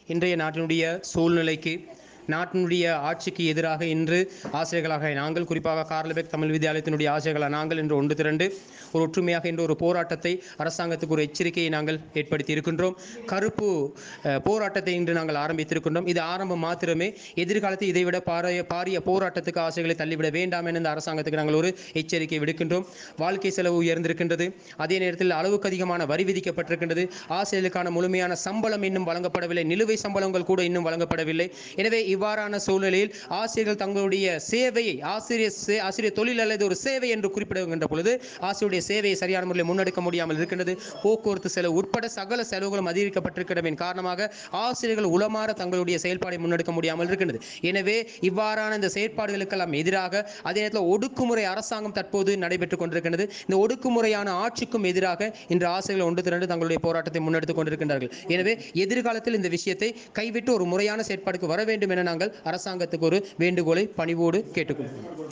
இன்றைய நாட்டினுடைய சூழ்நிலைக்கு, நாட்டினுடைய ஆட்சிக்கு எதிராக இன்று ஆசிரியர்களாக நாங்கள், குறிப்பாக கார்லபெக் தமிழ் வித்தியாலயத்தினுடைய ஆசிரியர்களாக நாங்கள் இன்று ஒன்று திரண்டு ஒரு ஒற்றுமையாக இன்று ஒரு போராட்டத்தை, அரசாங்கத்துக்கு ஒரு எச்சரிக்கையை நாங்கள் ஏற்படுத்தி இருக்கின்றோம். கருப்பு போராட்டத்தை இன்று நாங்கள் ஆரம்பித்திருக்கின்றோம். இது ஆரம்பம் மாத்திரமே. எதிர்காலத்தில் இதைவிட பாரிய போராட்டத்துக்கு ஆசைகளை தள்ளிவிட வேண்டாம் என இந்த அரசாங்கத்துக்கு நாங்கள் ஒரு எச்சரிக்கை விடுக்கின்றோம். வாழ்க்கை செலவு உயர்ந்திருக்கின்றது. அதே நேரத்தில் அளவுக்கு அதிகமான வரி விதிக்கப்பட்டிருக்கின்றது. ஆசிரியர்களுக்கான முழுமையான சம்பளம் இன்னும் வழங்கப்படவில்லை. நிலுவை சம்பளங்கள் கூட இன்னும் வழங்கப்படவில்லை. எனவே இவ்வாறான சூழ்நிலையில் ஆசிரியர்கள் தங்களுடைய சேவையை, ஆசிரியர் தொழில் அல்லது ஒரு சேவை என்று குறிப்பிடுகின்ற பொழுது ஆசிரியருடைய சேவையை சரியான முறையில் முன்னெடுக்க முடியாமல் இருக்கின்றது. போக்குவரத்து செலவு உட்பட சகல செலவுகளும் அதிகரிக்கப்பட்டிருக்கிறதன் காரணமாக ஆசிரியர்கள் உளமாற தங்களுடைய செயல்பாடை முன்னெடுக்க முடியாமல் இருக்கின்றது. எனவே இவ்வாறான இந்த செயற்பாடுகளுக்கெல்லாம் எதிராக, அதே நேரத்தில் ஒடுக்குமுறை அரசாங்கம் தற்போது நடைபெற்றுக் கொண்டிருக்கின்றது. இந்த ஒடுக்குமுறையான ஆட்சிக்கும் எதிராக இன்று ஆசிரியர்கள் ஒன்று திரண்டு தங்களுடைய போராட்டத்தை முன்னெடுத்துக் கொண்டிருக்கின்றார்கள். எனவே எதிர்காலத்தில் இந்த விஷயத்தை கைவிட்டு ஒரு முறையான செயற்பாடுக்கு வர வேண்டும் என நாங்கள் அரசாங்கத்துக்கு ஒரு வேண்டுகோளை பணிவோடு கேட்டுக்கொள்கிறோம்.